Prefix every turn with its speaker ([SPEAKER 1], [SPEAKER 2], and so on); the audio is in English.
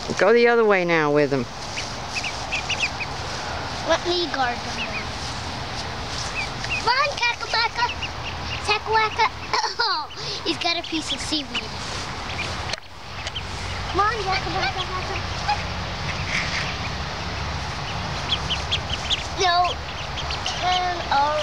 [SPEAKER 1] Go the other way now with him.
[SPEAKER 2] Let me guard them. Come on, Kakamaka. Sakawaka. Oh, he's got a piece of seaweed. Come on, Kakamaka. No. And